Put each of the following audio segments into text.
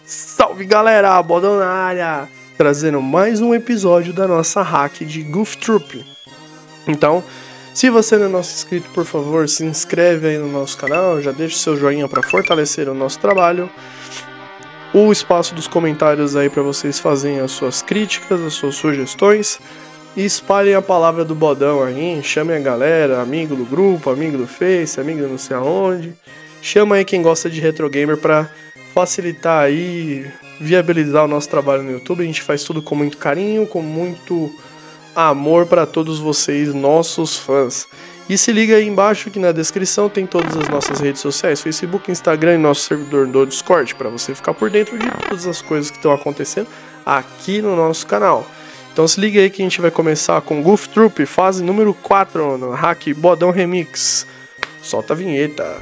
Salve galera, Bodão na área, trazendo mais um episódio da nossa hack de Goof Troop. Então, se você não é nosso inscrito, por favor, se inscreve aí no nosso canal, já deixa o seu joinha para fortalecer o nosso trabalho. O espaço dos comentários aí para vocês fazerem as suas críticas, as suas sugestões. E espalhem a palavra do Bodão aí, chamem a galera, amigo do grupo, amigo do Face, amigo do não sei aonde. Chama aí quem gosta de retro gamer pra facilitar aí, viabilizar o nosso trabalho no YouTube. A gente faz tudo com muito carinho, com muito amor pra todos vocês, nossos fãs. E se liga aí embaixo que na descrição tem todas as nossas redes sociais, Facebook, Instagram e nosso servidor do Discord, pra você ficar por dentro de todas as coisas que estão acontecendo aqui no nosso canal. Então se liga aí que a gente vai começar com Goof Troop, fase número 4, no Hack Bodão Remix. Solta a vinheta.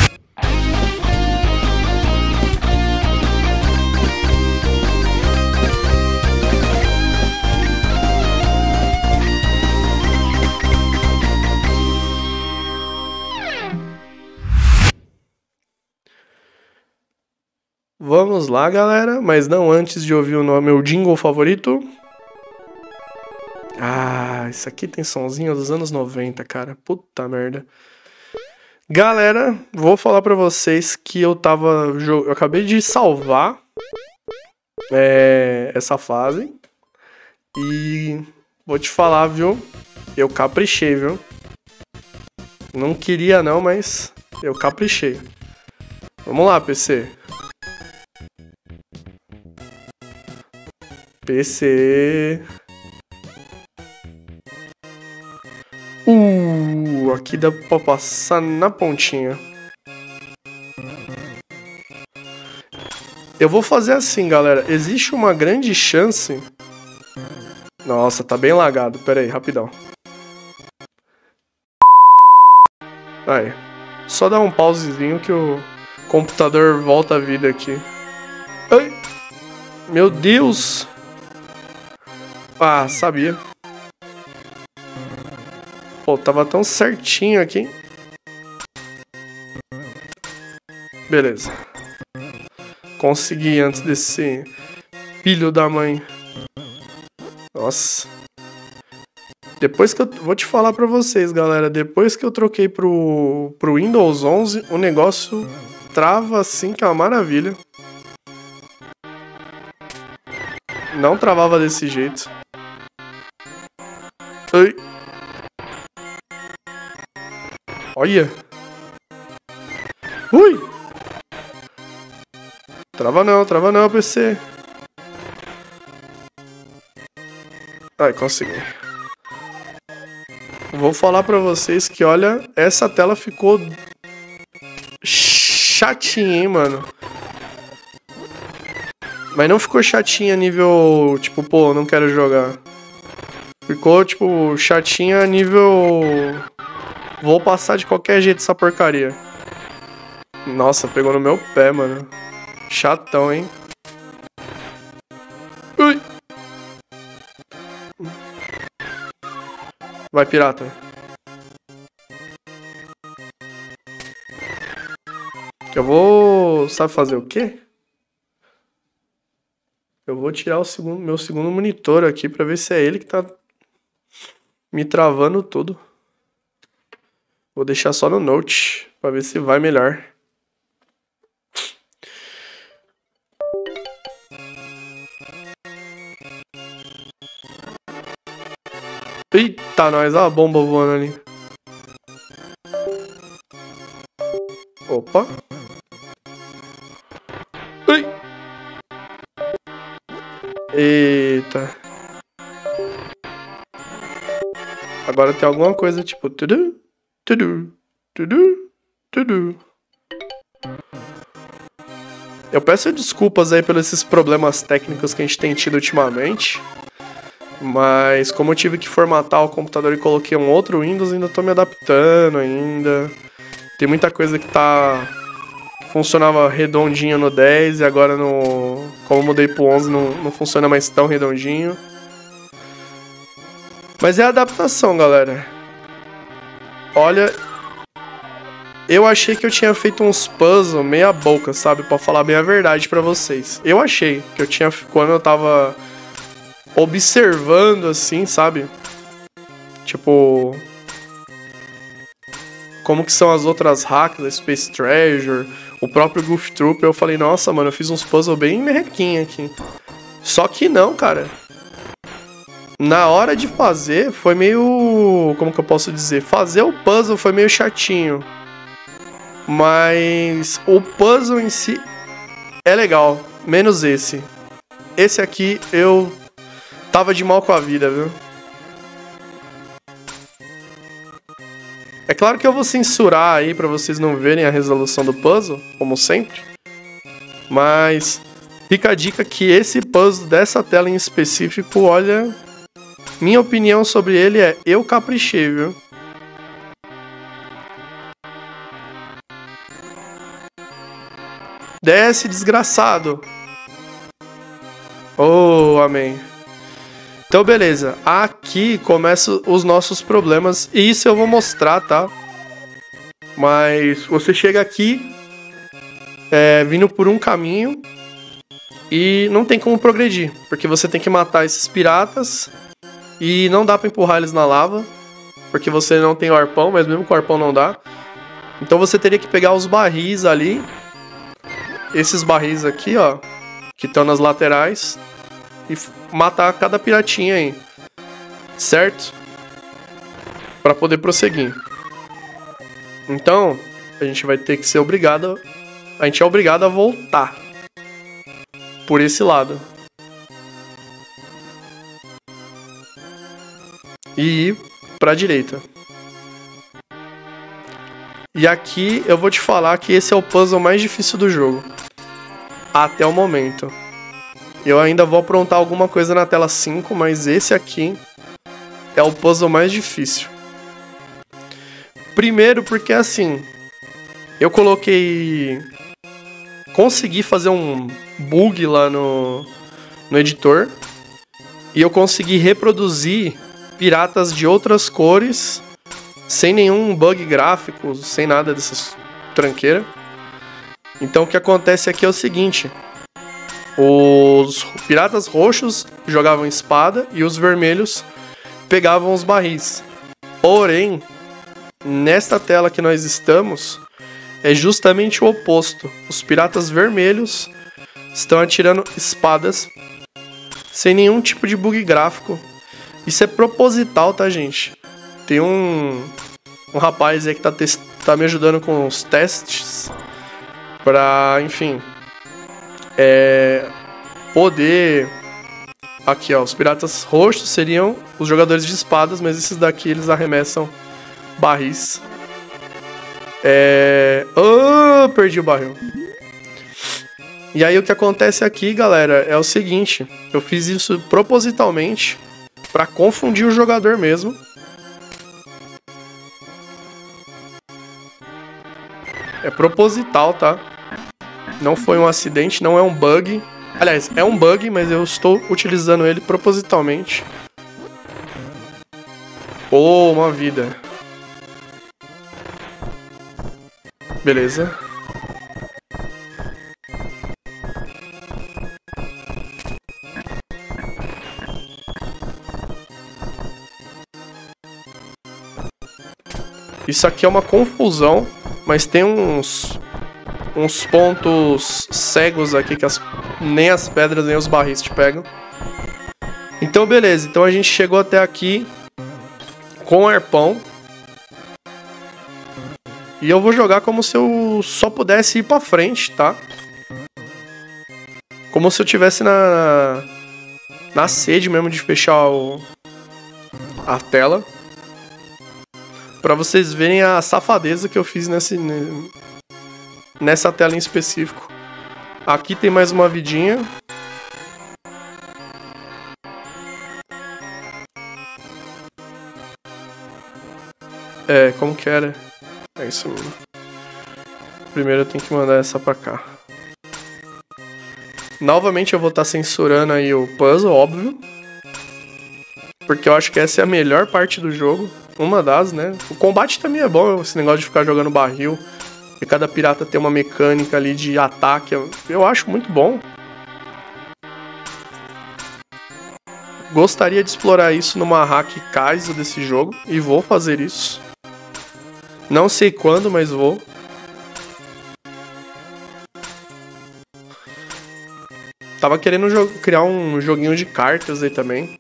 Vamos lá, galera, mas não antes de ouvir o meu jingle favorito. Ah, isso aqui tem sonzinho dos anos 90, cara. Puta merda. Galera, vou falar pra vocês que eu acabei de salvar essa fase. E vou te falar, viu? Eu caprichei, viu? Não queria não, mas eu caprichei. Vamos lá, PC. PC... aqui dá pra passar na pontinha. Eu vou fazer assim, galera. Existe uma grande chance... Nossa, tá bem lagado. Pera aí, rapidão. Aí. Só dar um pausezinho que o computador volta à vida aqui. Ai! Meu Deus! Ah, sabia. Pô, tava tão certinho aqui. Beleza. Consegui antes desse filho da mãe. Nossa. Depois que eu... Vou te falar pra vocês, galera. Depois que eu troquei pro Windows 11, o negócio trava assim que é uma maravilha. Não travava desse jeito. Ai. Olha! Ui! Trava não, PC. Ai, consegui. Vou falar pra vocês que, olha, essa tela ficou chatinha, hein, mano. Mas não ficou chatinha nível, tipo, pô, não quero jogar. Ficou, tipo, chatinha nível... Vou passar de qualquer jeito essa porcaria. Nossa, pegou no meu pé, mano. Chatão, hein? Ui! Vai, pirata. Eu vou... Sabe fazer o quê? Eu vou tirar meu segundo monitor aqui pra ver se é ele que tá me travando tudo. Vou deixar só no Note, pra ver se vai melhor. Eita, nós, olha a bomba voando ali. Opa. Ui. Eita. Agora tem alguma coisa tipo... Tudu. Eu peço desculpas aí pelos esses problemas técnicos que a gente tem tido ultimamente. Mas como eu tive que formatar o computador e coloquei um outro Windows, ainda tô me adaptando ainda. Tem muita coisa que funcionava redondinho no 10 e agora como eu mudei pro 11 não funciona mais tão redondinho. Mas é a adaptação, galera. Olha, eu achei que eu tinha feito uns puzzles meia boca, sabe? Pra falar bem a verdade pra vocês. Eu achei que eu tinha... Quando eu tava observando, assim, sabe? Tipo... Como que são as outras hacks da Space Treasure, o próprio Goof Troop, eu falei, nossa, mano, eu fiz uns puzzles bem merrequinhos aqui. Só que não, cara. Na hora de fazer, foi meio... Como que eu posso dizer? Fazer o puzzle foi meio chatinho. Mas o puzzle em si é legal, menos esse. Esse aqui eu tava de mal com a vida, viu? É claro que eu vou censurar aí pra vocês não verem a resolução do puzzle, como sempre. Mas fica a dica que esse puzzle dessa tela em específico, olha... Minha opinião sobre ele é, eu caprichei, viu? Desce, desgraçado. Oh, amém. Então, beleza. Aqui começam os nossos problemas. E isso eu vou mostrar, tá? Mas você chega aqui, vindo por um caminho, e não tem como progredir. Porque você tem que matar esses piratas. E não dá pra empurrar eles na lava. Porque você não tem o arpão, mas mesmo com o arpão não dá. Então você teria que pegar os barris ali. Esses barris aqui, ó, que estão nas laterais, e matar cada piratinha aí, certo? Pra poder prosseguir. Então, a gente vai ter que ser obrigado... A gente é obrigado a voltar por esse lado. E ir pra direita. E aqui eu vou te falar que esse é o puzzle mais difícil do jogo. Até o momento. Eu ainda vou aprontar alguma coisa na tela 5, mas esse aqui é o puzzle mais difícil. Primeiro porque assim, eu coloquei... Consegui fazer um bug lá no editor. E eu consegui reproduzir piratas de outras cores... Sem nenhum bug gráfico, sem nada dessas tranqueiras. Então o que acontece aqui é o seguinte. Os piratas roxos jogavam espada e os vermelhos pegavam os barris. Porém, nesta tela que nós estamos, é justamente o oposto. Os piratas vermelhos estão atirando espadas sem nenhum tipo de bug gráfico. Isso é proposital, tá, gente? Tem um rapaz aí que tá me ajudando com os testes pra, enfim, poder... Aqui, ó, os piratas roxos seriam os jogadores de espadas, mas esses daqui eles arremessam barris. Oh, perdi o barril. E aí o que acontece aqui, galera, é o seguinte. Eu fiz isso propositalmente pra confundir o jogador mesmo. É proposital, tá? Não foi um acidente, não é um bug. Aliás, é um bug, mas eu estou utilizando ele propositalmente. Oh, uma vida. Beleza. Isso aqui é uma confusão, mas tem uns pontos cegos aqui que nem as pedras nem os barris te pegam. Então beleza, então a gente chegou até aqui com arpão. E eu vou jogar como se eu só pudesse ir pra frente, tá? Como se eu tivesse na sede mesmo de fechar a tela. Pra vocês verem a safadeza que eu fiz nessa tela em específico. Aqui tem mais uma vidinha. Como que era? É isso mesmo. Primeiro eu tenho que mandar essa pra cá. Novamente eu vou estar censurando aí o puzzle, óbvio. Porque eu acho que essa é a melhor parte do jogo. Uma das, né? O combate também é bom, esse negócio de ficar jogando barril E cada pirata tem uma mecânica ali de ataque. Eu acho muito bom. Gostaria de explorar isso numa hack Kaizo desse jogo. E vou fazer isso. Não sei quando, mas vou. Tava querendo criar um joguinho de cartas aí também.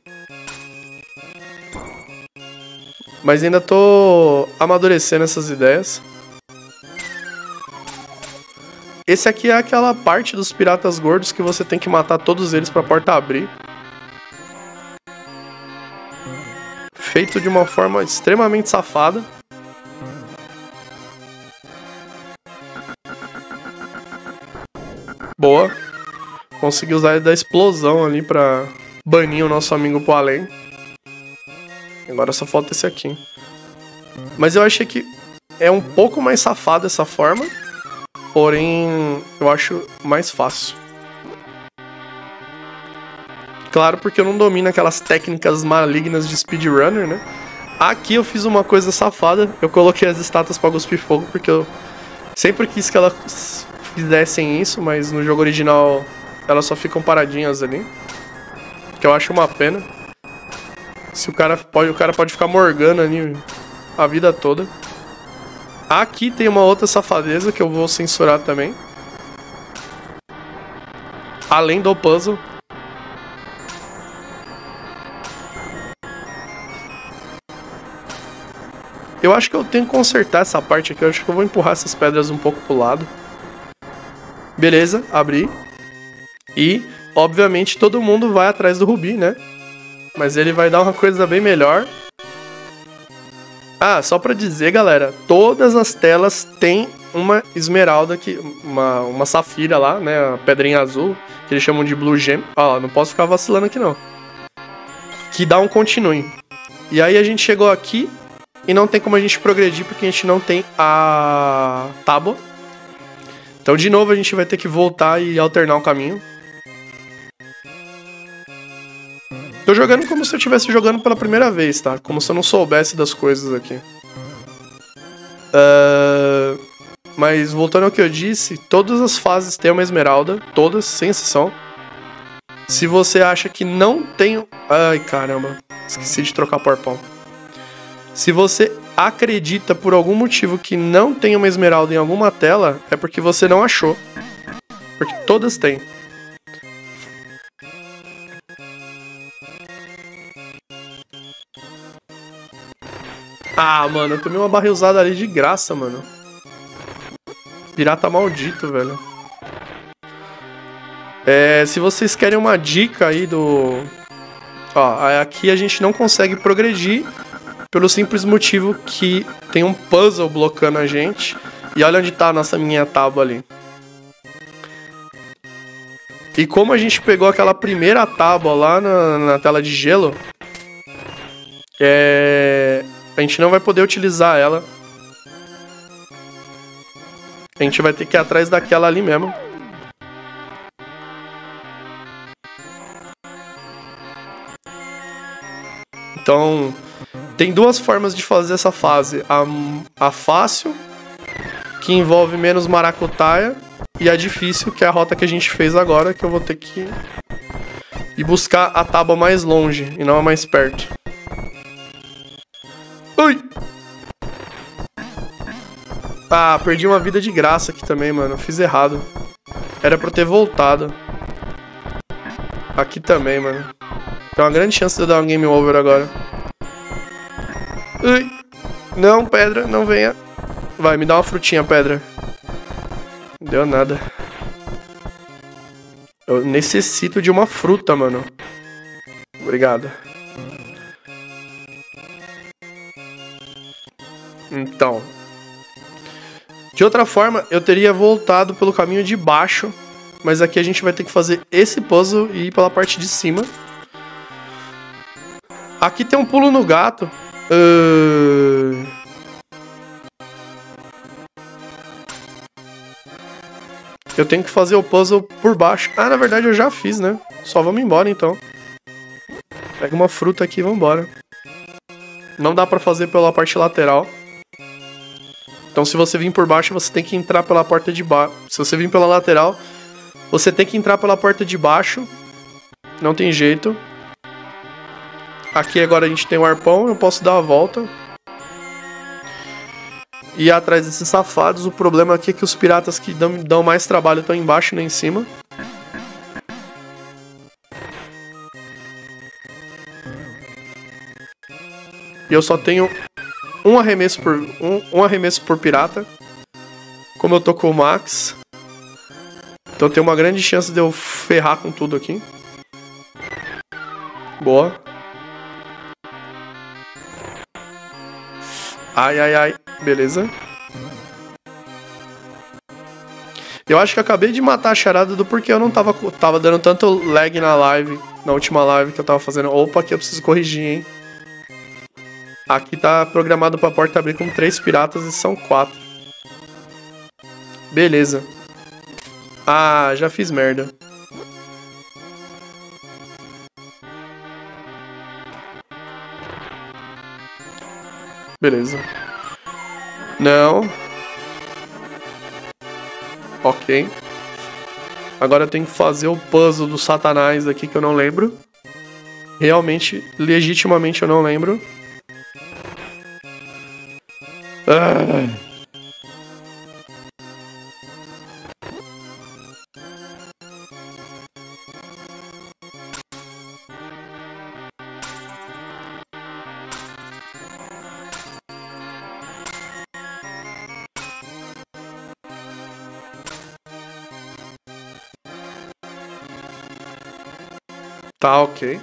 Mas ainda tô amadurecendo essas ideias. Esse aqui é aquela parte dos piratas gordos que você tem que matar todos eles pra porta abrir. Feito de uma forma extremamente safada. Boa. Consegui usar ele da explosão ali pra banir o nosso amigo pro além. Agora só falta esse aqui. Mas eu achei que é um pouco mais safado essa forma. Porém, eu acho mais fácil. Claro, porque eu não domino aquelas técnicas malignas de speedrunner, né? Aqui eu fiz uma coisa safada. Eu coloquei as estátuas pra cuspir fogo, porque eu sempre quis que elas fizessem isso, mas no jogo original elas só ficam paradinhas ali. Que eu acho uma pena. O cara pode ficar morgando ali a vida toda. Aqui tem uma outra safadeza que eu vou censurar também. Além do puzzle. Eu acho que eu tenho que consertar essa parte aqui. Eu acho que eu vou empurrar essas pedras um pouco pro lado. Beleza, abri. E, obviamente, todo mundo vai atrás do Rubi, né? Mas ele vai dar uma coisa bem melhor. Ah, só pra dizer, galera, todas as telas têm uma esmeralda, uma safira lá, né? A pedrinha azul, que eles chamam de Blue Gem. Ó, não posso ficar vacilando aqui, não. Que dá um continue. E aí a gente chegou aqui e não tem como a gente progredir, porque a gente não tem a tábua. Então, de novo, a gente vai ter que voltar e alternar o caminho. Tô jogando como se eu estivesse jogando pela primeira vez, tá? Como se eu não soubesse das coisas aqui. Mas voltando ao que eu disse, todas as fases têm uma esmeralda. Todas, sem exceção. Se você acha que não tem... Ai, caramba. Esqueci de trocar o arpão. Se você acredita por algum motivo que não tem uma esmeralda em alguma tela, é porque você não achou. Porque todas têm. Ah, mano, eu tomei uma barrilzada ali de graça, mano. Pirata maldito, velho. Se vocês querem uma dica aí do... Ó, aqui a gente não consegue progredir pelo simples motivo que tem um puzzle bloqueando a gente. E olha onde tá a nossa minha tábua ali. E como a gente pegou aquela primeira tábua lá na tela de gelo... A gente não vai poder utilizar ela. A gente vai ter que ir atrás daquela ali mesmo. Então, tem duas formas de fazer essa fase. A fácil, que envolve menos maracutaia, e a difícil, que é a rota que a gente fez agora, que eu vou ter que ir buscar a tábua mais longe e não a mais perto. Ui! Ah, perdi uma vida de graça aqui também, mano. Fiz errado. Era pra eu ter voltado. Aqui também, mano. Tem uma grande chance de eu dar um game over agora. Ui! Não, pedra, não venha. Vai, me dá uma frutinha, pedra. Não deu nada. Eu necessito de uma fruta, mano. Obrigado. Então, de outra forma, eu teria voltado pelo caminho de baixo, mas aqui a gente vai ter que fazer esse puzzle e ir pela parte de cima. Aqui tem um pulo no gato. Eu tenho que fazer o puzzle por baixo. Ah, na verdade eu já fiz, né? Só vamos embora, então. Pega uma fruta aqui e vambora. Não dá pra fazer pela parte lateral. Então se você vir por baixo, você tem que entrar pela porta de baixo. Se você vir pela lateral, você tem que entrar pela porta de baixo. Não tem jeito. Aqui agora a gente tem o arpão, eu posso dar a volta. E ir atrás desses safados. O problema aqui é que os piratas que dão mais trabalho estão embaixo e não em cima. E eu só tenho um arremesso por pirata. Como eu tô com o Max. Então tem uma grande chance de eu ferrar com tudo aqui. Boa. Ai, ai, ai. Beleza. Eu acho que eu acabei de matar a charada do porquê eu não tava dando tanto lag na live. Na última live que eu tava fazendo. Opa, aqui eu preciso corrigir, hein. Aqui tá programado pra porta abrir com 3 piratas e são 4. Beleza. Ah, já fiz merda. Beleza. Não. Ok. Agora eu tenho que fazer o puzzle do Satanás aqui que eu não lembro. Realmente, legitimamente eu não lembro. Tá, ok.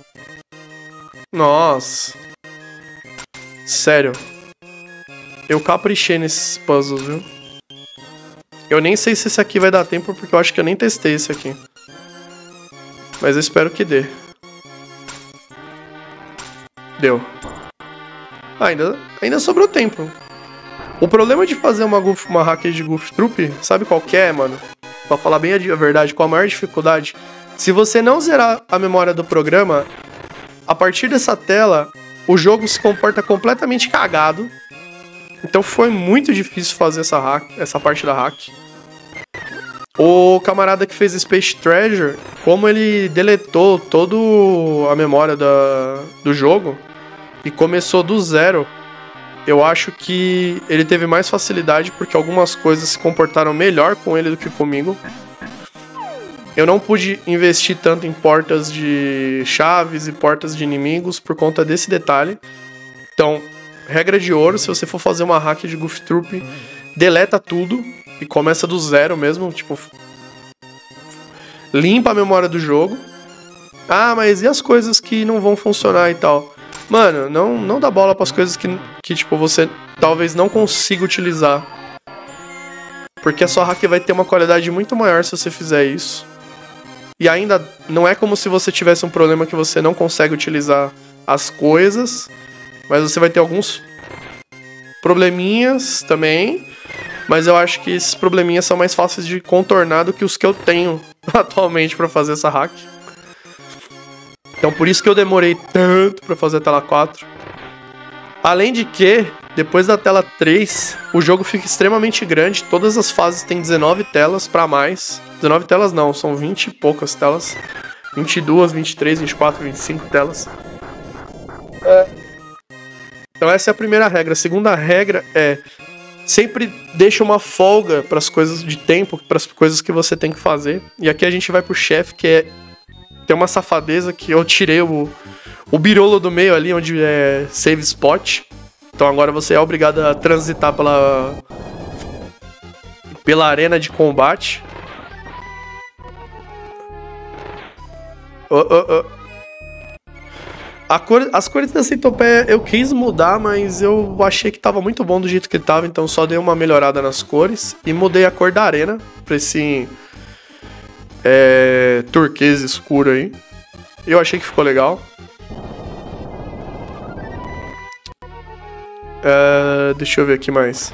Nossa. Sério. Eu caprichei nesses puzzles, viu? Eu nem sei se esse aqui vai dar tempo, porque eu acho que eu nem testei esse aqui. Mas eu espero que dê. Deu. Ah, ainda sobrou tempo. O problema de fazer uma hack de Goof Troop, sabe qual que é, mano? Pra falar bem a verdade, qual a maior dificuldade? Se você não zerar a memória do programa, a partir dessa tela, o jogo se comporta completamente cagado. Então foi muito difícil fazer essa parte da hack. O camarada que fez Space Treasure, como ele deletou toda a memória do jogo e começou do zero, eu acho que ele teve mais facilidade porque algumas coisas se comportaram melhor com ele do que comigo. Eu não pude investir tanto em portas de chaves e portas de inimigos por conta desse detalhe. Então, regra de ouro, se você for fazer uma hack de Goof Troop, deleta tudo e começa do zero mesmo, tipo, limpa a memória do jogo. Ah, mas e as coisas que não vão funcionar e tal? Mano, não dá bola pras coisas que tipo, você talvez não consiga utilizar. Porque a sua hack vai ter uma qualidade muito maior se você fizer isso. E ainda não é como se você tivesse um problema que você não consegue utilizar as coisas, mas você vai ter alguns probleminhas também. Mas eu acho que esses probleminhas são mais fáceis de contornar do que os que eu tenho atualmente pra fazer essa hack. Então por isso que eu demorei tanto pra fazer a tela 4. Além de que, depois da tela 3, o jogo fica extremamente grande. Todas as fases têm 19 telas pra mais. 19 telas não, são 20 e poucas telas. 22, 23, 24, 25 telas. Então essa é a primeira regra. A segunda regra é: sempre deixa uma folga para as coisas de tempo, para as coisas que você tem que fazer. E aqui a gente vai pro chefe, que tem uma safadeza que eu tirei o birolo do meio ali, onde é save spot. Então agora você é obrigado a transitar pela arena de combate. As cores da centopeia eu quis mudar, mas eu achei que tava muito bom do jeito que tava, então só dei uma melhorada nas cores e mudei a cor da arena pra esse turquesa escuro aí. Eu achei que ficou legal. Deixa eu ver aqui mais.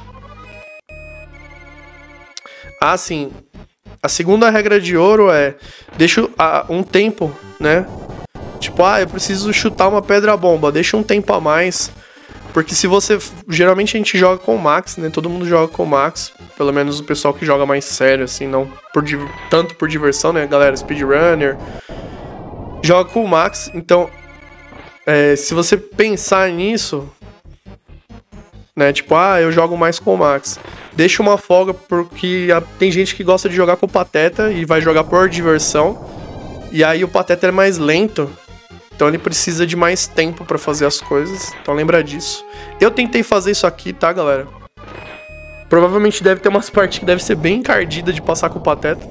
Ah, sim. A segunda regra de ouro é: deixa um tempo, né? Tipo, eu preciso chutar uma pedra bomba. Deixa um tempo a mais. Porque se você... Geralmente a gente joga com o Max, né? Todo mundo joga com o Max. Pelo menos o pessoal que joga mais sério, assim, não tanto por diversão, né? Galera, speedrunner. Joga com o Max. Então, se você pensar nisso, né? Tipo, eu jogo mais com o Max. Deixa uma folga, porque tem gente que gosta de jogar com o Pateta e vai jogar por diversão. E aí o Pateta é mais lento. Então ele precisa de mais tempo pra fazer as coisas. Então lembra disso. Eu tentei fazer isso aqui, tá, galera? Provavelmente deve ter umas partes que deve ser bem encardida de passar com o Pateta.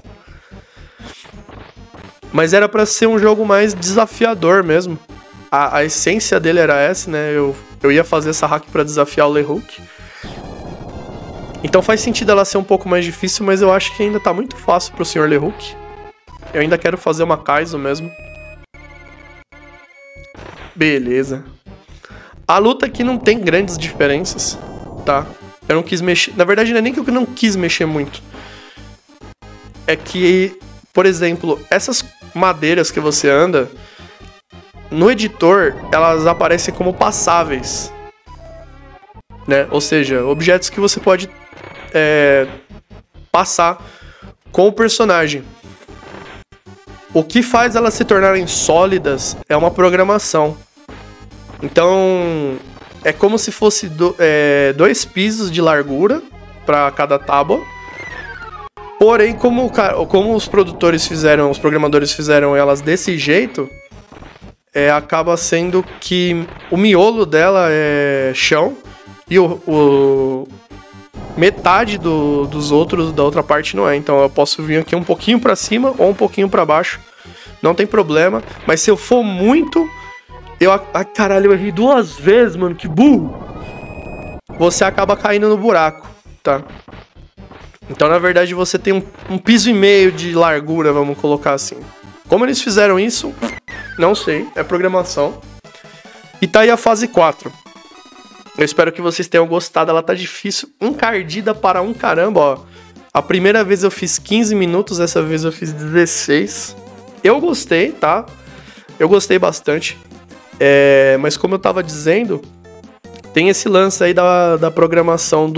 Mas era pra ser um jogo mais desafiador mesmo. A essência dele era essa, né? Eu ia fazer essa hack pra desafiar o LeHook. Então faz sentido ela ser um pouco mais difícil, mas eu acho que ainda tá muito fácil pro Sr. LeHook. Eu ainda quero fazer uma Kaizo mesmo. Beleza. A luta aqui não tem grandes diferenças, tá? Eu não quis mexer... Na verdade, não é nem que eu não quis mexer muito. É que, por exemplo, essas madeiras que você anda, no editor, elas aparecem como passáveis, né? Ou seja, objetos que você pode passar com o personagem. O que faz elas se tornarem sólidas é uma programação. Então, é como se fosse 2 pisos de largura para cada tábua. Porém, como os produtores fizeram, os programadores fizeram elas desse jeito, acaba sendo que o miolo dela é chão e metade da outra parte não é. Então eu posso vir aqui um pouquinho para cima ou um pouquinho para baixo. Não tem problema. Mas se eu for muito... caralho, eu errei 2 vezes, mano. Que burro. Você acaba caindo no buraco, tá? Então, na verdade, você tem um piso e meio de largura, vamos colocar assim. Como eles fizeram isso? Não sei. É programação. E tá aí a fase 4. Eu espero que vocês tenham gostado. Ela tá difícil, encardida para um caramba, ó. A primeira vez eu fiz 15 minutos, essa vez eu fiz 16. Eu gostei, tá? Eu gostei bastante. Mas como eu tava dizendo, tem esse lance aí da programação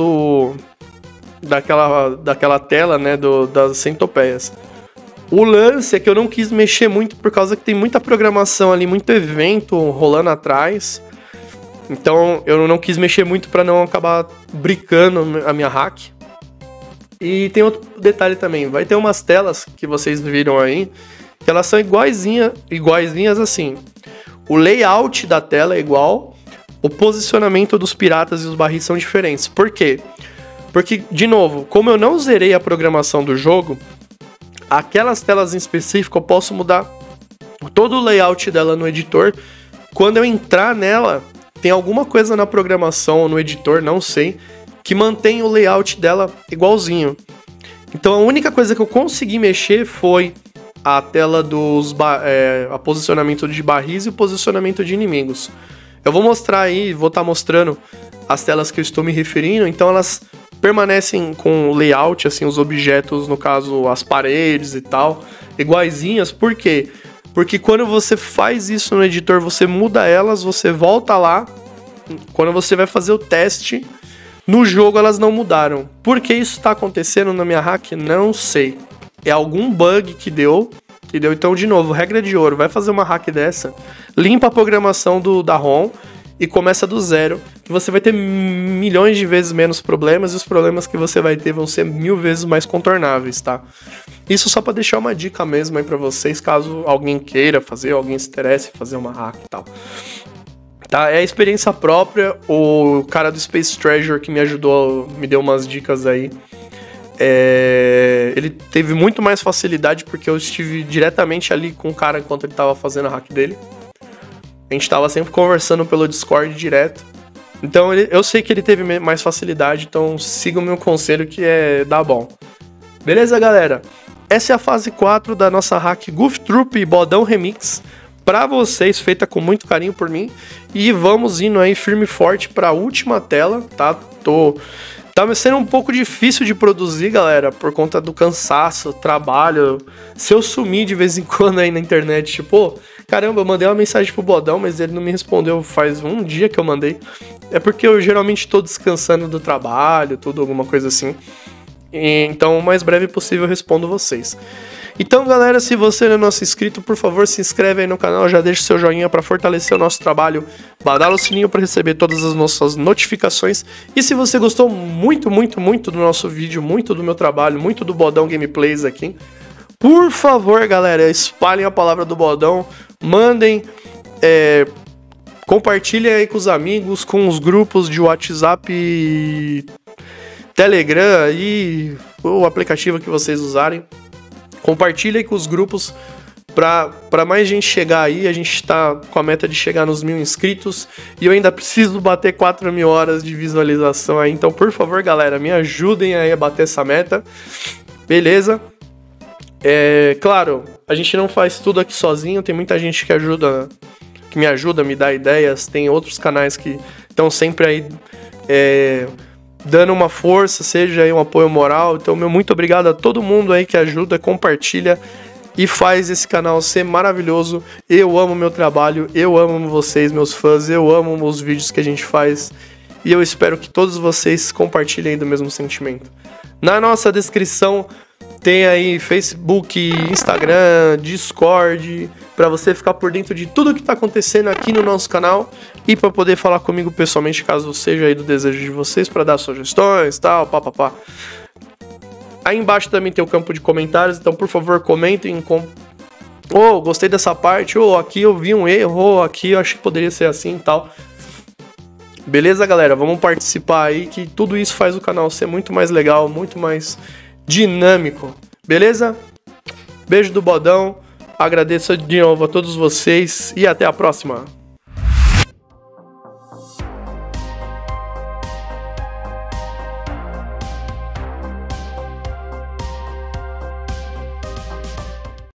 daquela tela, né, das centopeias. O lance é que eu não quis mexer muito por causa que tem muita programação ali, muito evento rolando atrás. Então eu não quis mexer muito para não acabar bricando a minha hack. E tem outro detalhe também, vai ter umas telas que vocês viram aí, que elas são iguaizinhas assim. O layout da tela é igual, o posicionamento dos piratas e os barris são diferentes. Por quê? Porque, de novo, como eu não zerei a programação do jogo, aquelas telas em específico eu posso mudar todo o layout dela no editor. Quando eu entrar nela, tem alguma coisa na programação ou no editor, não sei, que mantém o layout dela igualzinho. Então a única coisa que eu consegui mexer foi a tela a posicionamento de barris e o posicionamento de inimigos. Eu vou mostrar aí, vou estar mostrando as telas que eu estou me referindo, então elas permanecem com o layout, assim, os objetos, no caso as paredes e tal, iguaizinhas. Por quê? Porque quando você faz isso no editor, você muda elas, você volta lá, quando você vai fazer o teste, no jogo elas não mudaram. Por que isso está acontecendo na minha hack? Não sei. É algum bug que deu, entendeu? Então, de novo, regra de ouro, vai fazer uma hack dessa, limpa a programação da ROM e começa do zero, que você vai ter milhões de vezes menos problemas, e os problemas que você vai ter vão ser 1000 vezes mais contornáveis, tá? Isso só pra deixar uma dica mesmo aí pra vocês, caso alguém queira fazer, alguém se interesse em fazer uma hack e tal. Tá? É a experiência própria, o cara do Space Treasure que me ajudou, me deu umas dicas aí. Ele teve muito mais facilidade porque eu estive diretamente ali com o cara enquanto ele tava fazendo a hack dele. A gente tava sempre conversando pelo Discord direto. Então eu sei que ele teve mais facilidade, então siga o meu conselho que dá bom. Beleza, galera? Essa é a fase 4 da nossa hack Goof Troop Bodão Remix. Pra vocês, feita com muito carinho por mim. E vamos indo aí firme e forte pra última tela, tá? Tô Tá sendo um pouco difícil de produzir, galera, por conta do cansaço, trabalho. Se eu sumir de vez em quando aí na internet, tipo, caramba, eu mandei uma mensagem pro Bodão, mas ele não me respondeu faz um dia que eu mandei. É porque eu geralmente tô descansando do trabalho, tudo, alguma coisa assim. Então, o mais breve possível eu respondo vocês. Então, galera, se você não é nosso inscrito, por favor, se inscreve aí no canal, já deixa seu joinha para fortalecer o nosso trabalho, badala o sininho para receber todas as nossas notificações. E se você gostou muito, muito, muito do nosso vídeo, muito do meu trabalho, muito do Bodão Gameplays aqui, por favor, galera, espalhem a palavra do Bodão, mandem, compartilhem aí com os amigos, com os grupos de WhatsApp, Telegram e o aplicativo que vocês usarem. Compartilha aí com os grupos para mais gente chegar aí. A gente tá com a meta de chegar nos 1000 inscritos e eu ainda preciso bater 4.000 horas de visualização aí. Então, por favor, galera, me ajudem aí a bater essa meta. Beleza? Claro, a gente não faz tudo aqui sozinho. Tem muita gente que me ajuda, me dá ideias. Tem outros canais que estão sempre aí dando uma força, seja aí um apoio moral. Então, meu muito obrigado a todo mundo aí que ajuda, compartilha e faz esse canal ser maravilhoso. Eu amo meu trabalho, eu amo vocês, meus fãs, eu amo os vídeos que a gente faz e eu espero que todos vocês compartilhem do mesmo sentimento. Na nossa descrição tem aí Facebook, Instagram, Discord, para você ficar por dentro de tudo que está acontecendo aqui no nosso canal e para poder falar comigo pessoalmente, caso seja aí do desejo de vocês, para dar sugestões, tal, papapá. Aí embaixo também tem o campo de comentários, então por favor comentem gostei dessa parte, aqui eu vi um erro, aqui eu acho que poderia ser assim e tal. Beleza, galera? Vamos participar aí, que tudo isso faz o canal ser muito mais legal, muito mais dinâmico. Beleza? Beijo do Bodão, agradeço de novo a todos vocês e até a próxima.